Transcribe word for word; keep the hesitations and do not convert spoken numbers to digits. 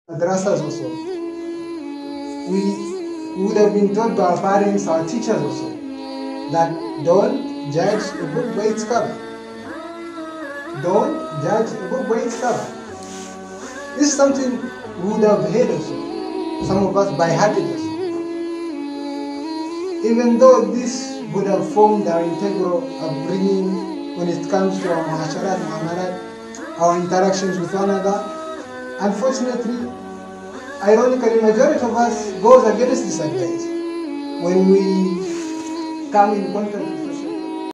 madrasas also. We would have been taught by our parents, our teachers also, that don't judge a book by its cover. Don't judge a book by its cover. This is something we would have heard also, some of us by heart also. Even though this would have formed our integral upbringing when it comes to our muhasharat, muamalat, our interactions with one another, unfortunately, ironically, majority of us goes against this advice when we come in contact with